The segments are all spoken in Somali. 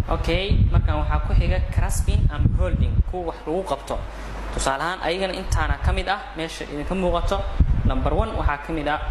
okay markaan waxa ku xiga grasping and holding ku wax lagu qabto tusaalahan ayagana intaana kamid ah meesha idinka muuqato number 1 waxa kamid ah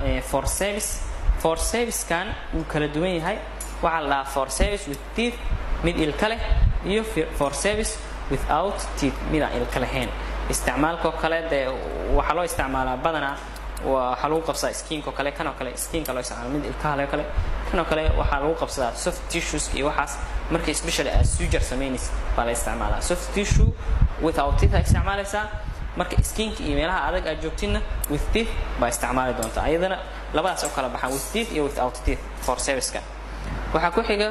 for service kan uu kala duwan yahay waxa la for service with teeth mid ilka leh iyo for service without teeth mid aan ilka lahayn isticmaalka kale waxa loo isticmaalaa badanaa waxa lagu qabsadaa skinka kale kan kale skinka loo isticmaalo mid ilka kale kan kale waxa lagu qabsadaa soft tissues iyo waxaas markii especially as suture sameeynis baa la isticmaalaa soft tissue without teeth isticmaalaysa marka skinka iyo meelaha adag aad joogtina with teeth baa isticmaali doonta ayadana labadaas oo kala baxan with teeth iyo without teeth for service ka waxa ku xiga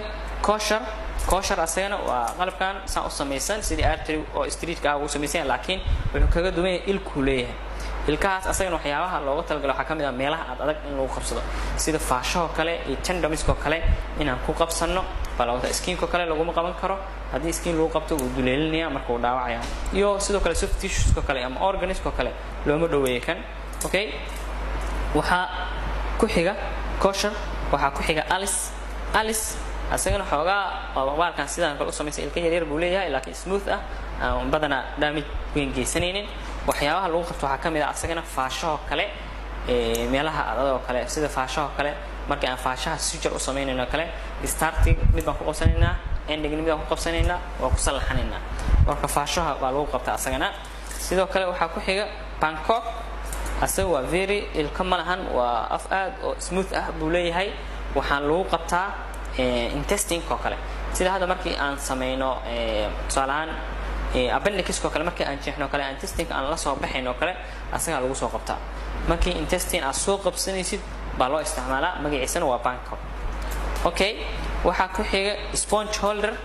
kosher asagana waa qalabkan saan u sameeysan sidii artery oo street-ka ugu sameeysan laakiin wuxuu kaga duwan yahay ilku leeyahay ilkaas asagana waxyaabaha looga talgalay waxa kamid ah meelaha adag in lagu qabsado sida faashaha kale iyo tendoniska kale inaan ku qabsano balawda skinka kale lagu qaban karo hadii skin lagu qabto uu duleelinaya marka uu dhaawacaya iyo sidoo kale soft tissues kale ama organs kale looma dhaweeyo kan okay waxa ku xiga kosher waxa ku xiga alice asagana xoogaa baalkan sidaan kale u sameeyay ilka yar buu leeyahay laakiin smooth ah badana damage weyn geysanaynin waxyaabaha lagu qabto waxa kamid ah asagana faashaha kale meelaha adag kale sida faashaha kale markii aan faashaha suture u sameeynayno kale starting mid baan ku qabsanaynaa ending mid baan ku qabsanaynaa waa ku salaxanaynaa marka faashaha baa lagu qabtaa asagana sidoo kale waxa ku xiga Bangkok asaga waa very ilka malahan waa af aad oo smooth ah buu leeyahay waxaan lagu qabtaa intestine kale sida hada markii aan sameeyno tusaalahan appendix kale markii aan jeexno kale intestine aan la soo baxayno kale asaga lagu soo qabtaa markii intestine aad soo qabsanaysid baa loo isticmaalaa magaciisana waa Bangkok okay waxa ku xiga sponge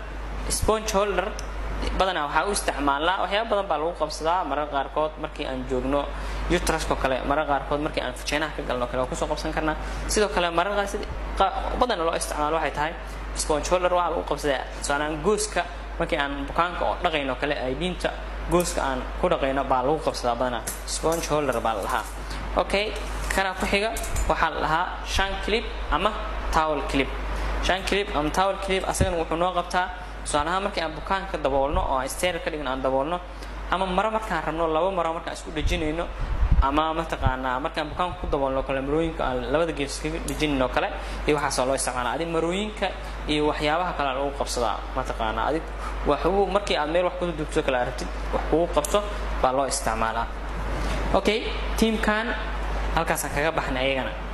holder badana waxa uu isticmaalaa waxyaabo badan baa lagu qabsadaa mararka qaarkood markii aan joogno uterus kale mararka qaarkood markii aan fujeenaha ka galno kale ku soo qabsan karnaa sidoo kale mararka badan loo isticmaalo waxay tahay sponge holder waxa lagu qabsadaa tusaalahan gooska markii aan bukaanka oo dhaqayno kale ay diinta gooska aan ku dhaqayno baa lagu qabsadaa badana sponge holder baa lahaa okay kana ku xiga waxa lahaa shank clip ama towel clip asagana wuxuu noo qabtaa su'aalaha markii aan bukaanka daboolno oo sterile ka dhigno aan daboolno ama mara markaan rabno laba mara markaan isku dhajinayno ama mataqaana markaan bukaanka ku daboolno kale marooyinka aan labada gees ka dhajinayno kale iyo waxa soo loo isticmaalaa adii marooyinka iyo waxyaabaha kale lagu qabsadaa mataqaana adii waxuu markii aad meel wax ku dubto kala aragtid wax ku qabto baa loo isticmaalaa okay teamkan halkaas kaga baxnay ayagana